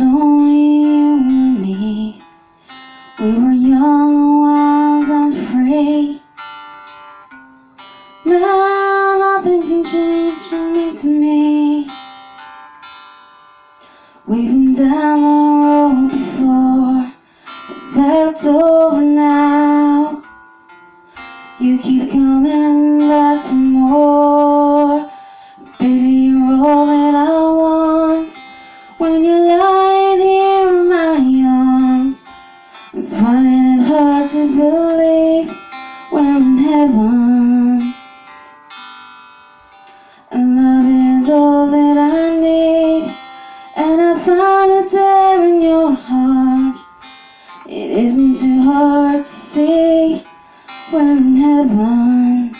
only you and me. We were young, wild and free. Now nothing can change from you to me. We've been down the road before, but that's over now. You keep coming back for more. Baby, you're all that I want. When you're lying here in my arms, I'm finding it hard to believe we're in heaven. And love is all that I need, and I find it there in your heart. It isn't too hard to see we're in heaven.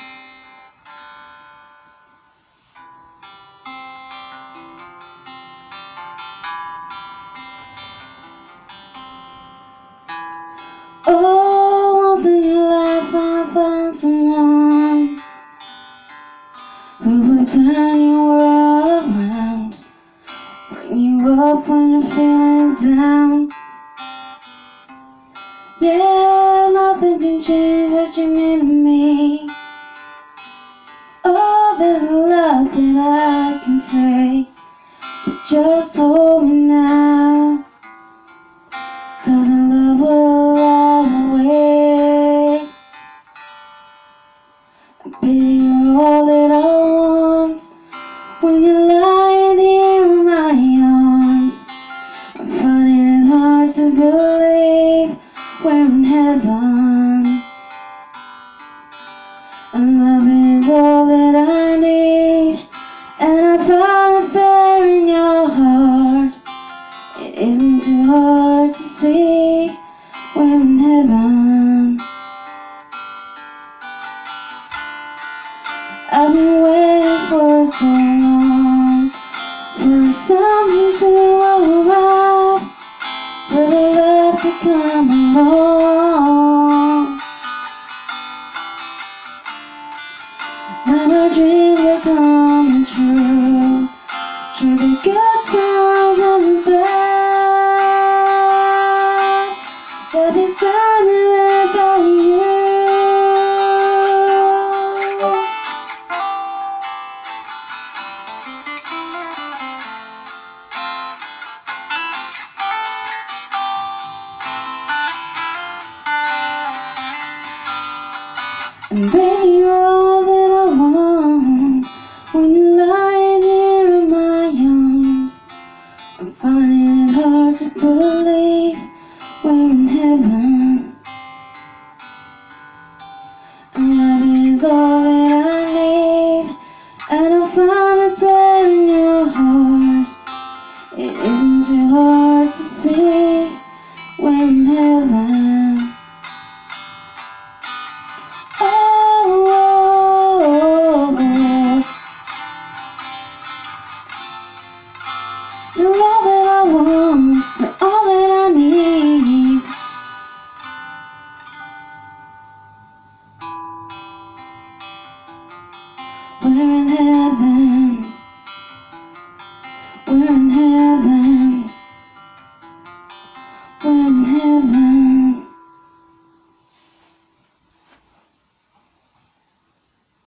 Oh, once in your life I found someone who will turn your world around, bring you up when you're feeling down. Yeah, nothing can change what you mean to me. Oh, there's a lot that I can say, but just hold me now, 'cause our love will all away. Baby, you're all that I want. When you're lying here in my arms, I'm finding it hard to believe we're in heaven. And love is all that I need, and I find it there in your heart. It isn't too hard to see we're in heaven. I've been waiting for so long for something to arrive, for the love to come along. Now our dreams are coming true, through the good times and the bad. That is standing there by you. And baby, you're all that I want. When you're lying here in my arms, I'm finding it hard to believe we're in heaven. And love is all that I need, and I'll find it there in your heart. It isn't too hard to see we're in heaven. You're all that I want, you're all that I need. We're in heaven, we're in heaven.